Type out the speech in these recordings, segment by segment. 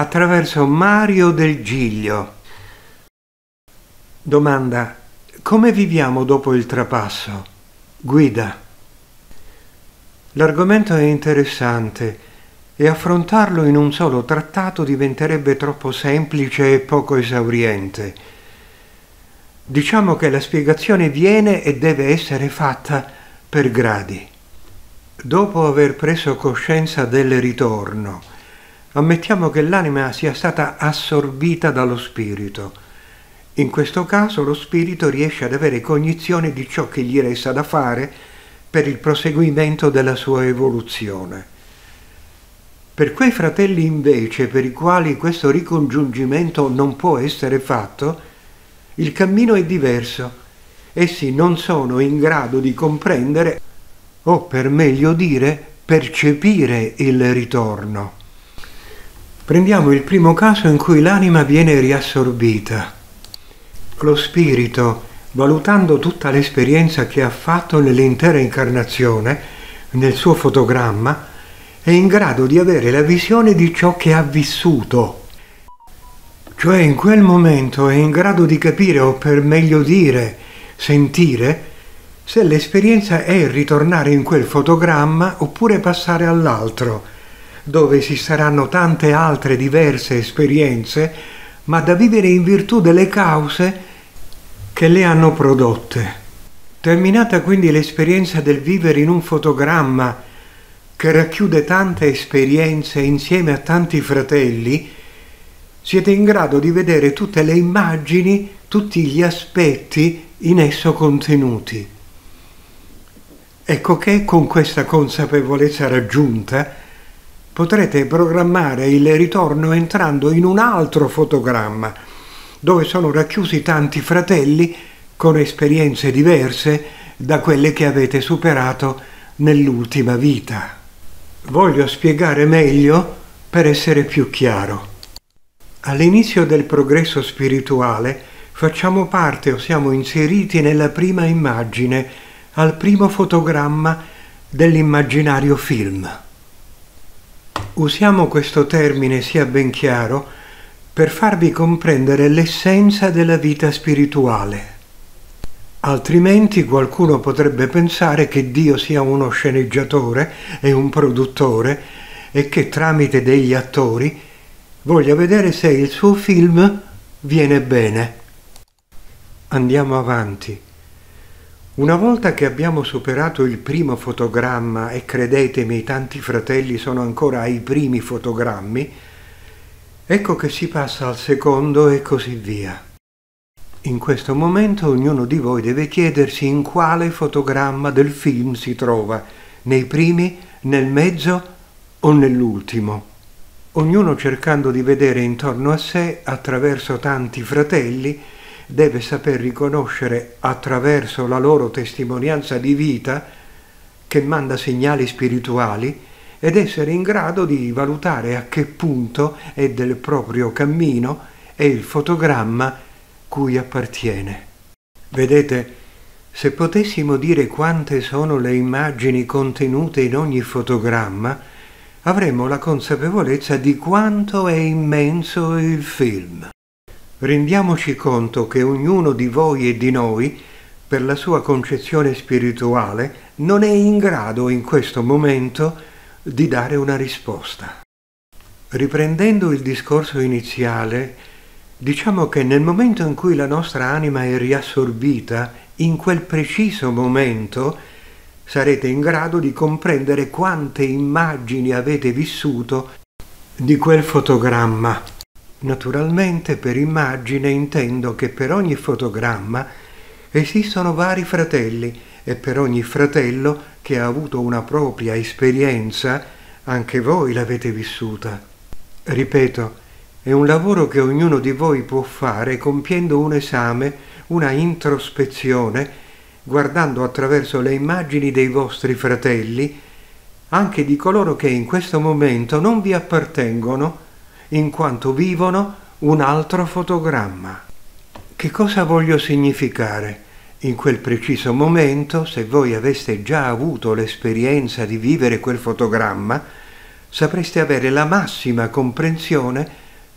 attraverso Mario Del Giglio. Domanda: come viviamo dopo il trapasso? Guida. L'argomento è interessante e affrontarlo in un solo trattato diventerebbe troppo semplice e poco esauriente. Diciamo che la spiegazione viene e deve essere fatta per gradi. Dopo aver preso coscienza del ritorno, ammettiamo che l'anima sia stata assorbita dallo spirito. In questo caso lo spirito riesce ad avere cognizione di ciò che gli resta da fare per il proseguimento della sua evoluzione. Per quei fratelli invece per i quali questo ricongiungimento non può essere fatto, il cammino è diverso. Essi non sono in grado di comprendere, o per meglio dire, percepire il ritorno. Prendiamo il primo caso in cui l'anima viene riassorbita. Lo spirito, valutando tutta l'esperienza che ha fatto nell'intera incarnazione, nel suo fotogramma, è in grado di avere la visione di ciò che ha vissuto. Cioè in quel momento è in grado di capire, o per meglio dire, sentire, se l'esperienza è ritornare in quel fotogramma oppure passare all'altro, dove esisteranno tante altre diverse esperienze, ma da vivere in virtù delle cause che le hanno prodotte. Terminata quindi l'esperienza del vivere in un fotogramma che racchiude tante esperienze insieme a tanti fratelli, siete in grado di vedere tutte le immagini, tutti gli aspetti in esso contenuti. Ecco che con questa consapevolezza raggiunta potrete programmare il ritorno entrando in un altro fotogramma, dove sono racchiusi tanti fratelli con esperienze diverse da quelle che avete superato nell'ultima vita. Voglio spiegare meglio per essere più chiaro. All'inizio del progresso spirituale facciamo parte o siamo inseriti nella prima immagine, al primo fotogramma dell'immaginario film. Usiamo questo termine, sia ben chiaro, per farvi comprendere l'essenza della vita spirituale. Altrimenti qualcuno potrebbe pensare che Dio sia uno sceneggiatore e un produttore e che tramite degli attori voglia vedere se il suo film viene bene. Andiamo avanti. Una volta che abbiamo superato il primo fotogramma, e credetemi, tanti fratelli sono ancora ai primi fotogrammi, ecco che si passa al secondo e così via. In questo momento ognuno di voi deve chiedersi in quale fotogramma del film si trova, nei primi, nel mezzo o nell'ultimo. Ognuno, cercando di vedere intorno a sé attraverso tanti fratelli, deve saper riconoscere attraverso la loro testimonianza di vita, che manda segnali spirituali, ed essere in grado di valutare a che punto è del proprio cammino e il fotogramma cui appartiene. Vedete, se potessimo dire quante sono le immagini contenute in ogni fotogramma, avremmo la consapevolezza di quanto è immenso il film. Rendiamoci conto che ognuno di voi e di noi, per la sua concezione spirituale, non è in grado in questo momento di dare una risposta. Riprendendo il discorso iniziale, diciamo che nel momento in cui la nostra anima è riassorbita, in quel preciso momento sarete in grado di comprendere quante immagini avete vissuto di quel fotogramma. Naturalmente per immagine intendo che per ogni fotogramma esistono vari fratelli e per ogni fratello che ha avuto una propria esperienza anche voi l'avete vissuta. Ripeto, è un lavoro che ognuno di voi può fare compiendo un esame, una introspezione, guardando attraverso le immagini dei vostri fratelli, anche di coloro che in questo momento non vi appartengono, in quanto vivono un altro fotogramma. Che cosa voglio significare? In quel preciso momento, se voi aveste già avuto l'esperienza di vivere quel fotogramma, sapreste avere la massima comprensione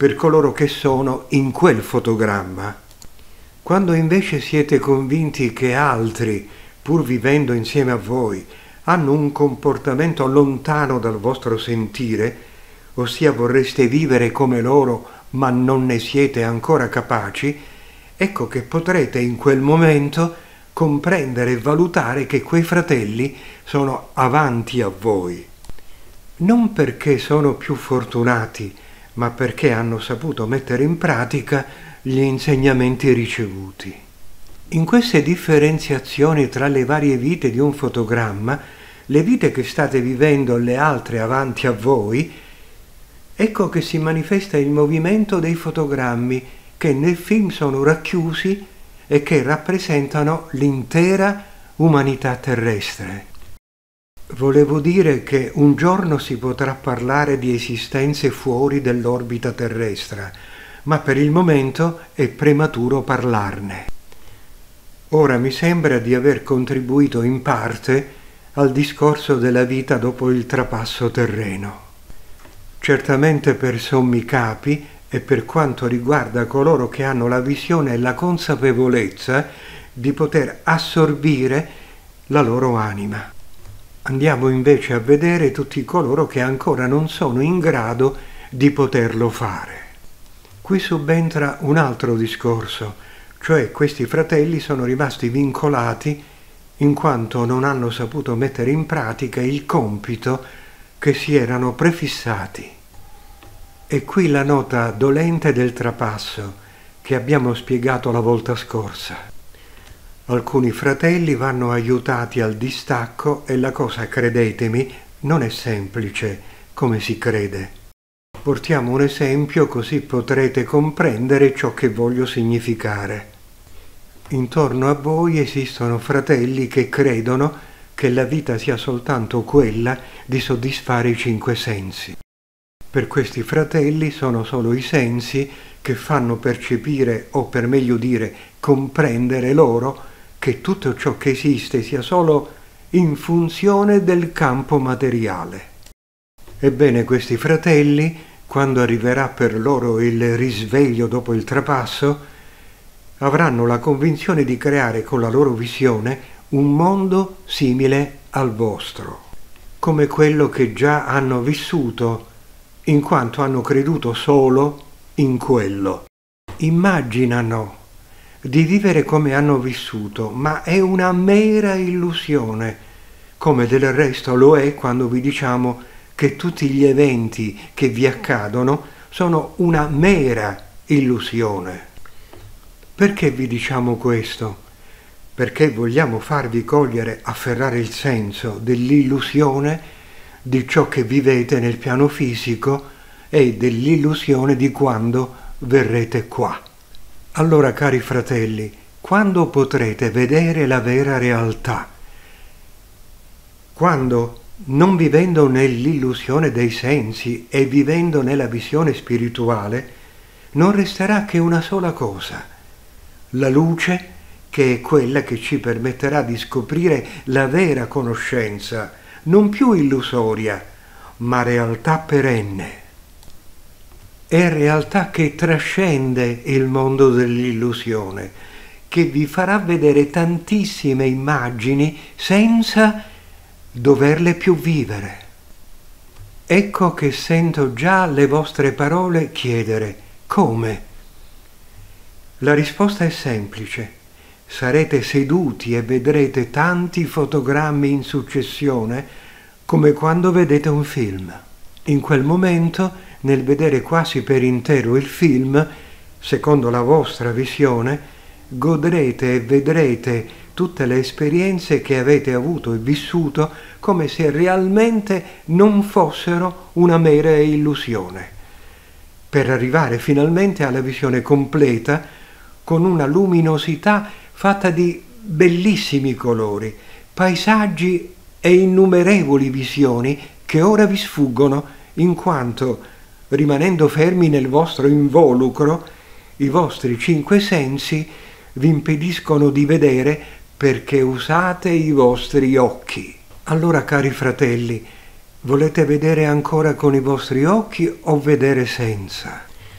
per coloro che sono in quel fotogramma. Quando invece siete convinti che altri, pur vivendo insieme a voi, hanno un comportamento lontano dal vostro sentire, ossia vorreste vivere come loro ma non ne siete ancora capaci, ecco che potrete in quel momento comprendere e valutare che quei fratelli sono avanti a voi. Non perché sono più fortunati, ma perché hanno saputo mettere in pratica gli insegnamenti ricevuti. In queste differenziazioni tra le varie vite di un fotogramma, le vite che state vivendo le altre avanti a voi, ecco che si manifesta il movimento dei fotogrammi che nel film sono racchiusi e che rappresentano l'intera umanità terrestre. Volevo dire che un giorno si potrà parlare di esistenze fuori dell'orbita terrestre, ma per il momento è prematuro parlarne. Ora mi sembra di aver contribuito in parte al discorso della vita dopo il trapasso terreno. Certamente per sommi capi e per quanto riguarda coloro che hanno la visione e la consapevolezza di poter assorbire la loro anima. Andiamo invece a vedere tutti coloro che ancora non sono in grado di poterlo fare. Qui subentra un altro discorso, cioè questi fratelli sono rimasti vincolati in quanto non hanno saputo mettere in pratica il compito che si erano prefissati. E qui la nota dolente del trapasso che abbiamo spiegato la volta scorsa. Alcuni fratelli vanno aiutati al distacco e la cosa, credetemi, non è semplice come si crede. Portiamo un esempio così potrete comprendere ciò che voglio significare. Intorno a voi esistono fratelli che credono che la vita sia soltanto quella di soddisfare i 5 sensi. Per questi fratelli sono solo i sensi che fanno percepire, o per meglio dire, comprendere loro, che tutto ciò che esiste sia solo in funzione del campo materiale. Ebbene, questi fratelli, quando arriverà per loro il risveglio dopo il trapasso, avranno la convinzione di creare con la loro visione un mondo simile al vostro, come quello che già hanno vissuto, in quanto hanno creduto solo in quello. Immaginano di vivere come hanno vissuto, ma è una mera illusione, come del resto lo è quando vi diciamo che tutti gli eventi che vi accadono sono una mera illusione. Perché vi diciamo questo? Perché vogliamo farvi cogliere, afferrare il senso dell'illusione di ciò che vivete nel piano fisico e dell'illusione di quando verrete qua. Allora, cari fratelli, quando potrete vedere la vera realtà? Quando, non vivendo nell'illusione dei sensi e vivendo nella visione spirituale, non resterà che una sola cosa: la luce, che è quella che ci permetterà di scoprire la vera conoscenza, non più illusoria, ma realtà perenne. È realtà che trascende il mondo dell'illusione, che vi farà vedere tantissime immagini senza doverle più vivere. Ecco che sento già le vostre parole chiedere: come? La risposta è semplice. Sarete seduti e vedrete tanti fotogrammi in successione come quando vedete un film. In quel momento, nel vedere quasi per intero il film, secondo la vostra visione, godrete e vedrete tutte le esperienze che avete avuto e vissuto come se realmente non fossero una mera illusione, per arrivare finalmente alla visione completa con una luminosità fatta di bellissimi colori, paesaggi e innumerevoli visioni che ora vi sfuggono in quanto, rimanendo fermi nel vostro involucro, i vostri 5 sensi vi impediscono di vedere perché usate i vostri occhi. Allora, cari fratelli, volete vedere ancora con i vostri occhi o vedere senza?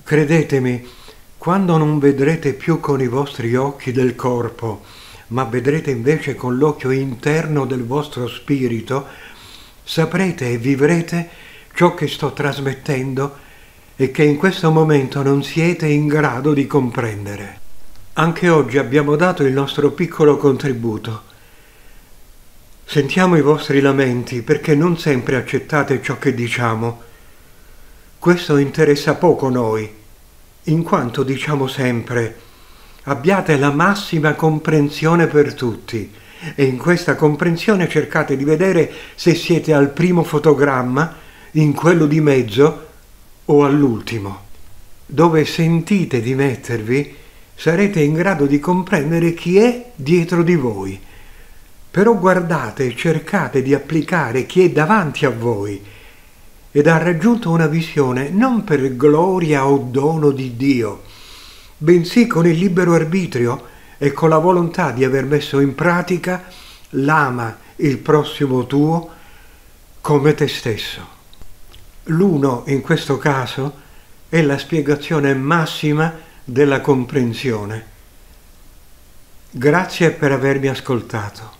Credetemi, quando non vedrete più con i vostri occhi del corpo, ma vedrete invece con l'occhio interno del vostro spirito, saprete e vivrete ciò che sto trasmettendo e che in questo momento non siete in grado di comprendere. Anche oggi abbiamo dato il nostro piccolo contributo. Sentiamo i vostri lamenti perché non sempre accettate ciò che diciamo. Questo interessa poco noi, in quanto diciamo sempre: abbiate la massima comprensione per tutti e in questa comprensione cercate di vedere se siete al primo fotogramma, in quello di mezzo o all'ultimo. Dove sentite di mettervi, sarete in grado di comprendere chi è dietro di voi. Però guardate e cercate di applicare chi è davanti a voi ed ha raggiunto una visione non per gloria o dono di Dio, bensì con il libero arbitrio e con la volontà di aver messo in pratica l'ama il prossimo tuo come te stesso. L'uno, in questo caso, è la spiegazione massima della comprensione. Grazie per avermi ascoltato.